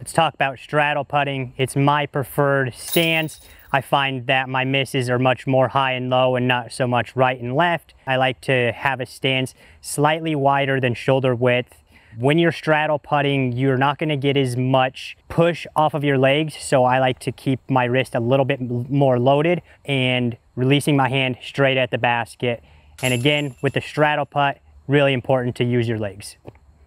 Let's talk about straddle putting. It's my preferred stance. I find that my misses are much more high and low and not so much right and left. I like to have a stance slightly wider than shoulder width. When you're straddle putting, you're not going to get as much push off of your legs, so I like to keep my wrist a little bit more loaded and releasing my hand straight at the basket. And again, with the straddle putt, really important to use your legs.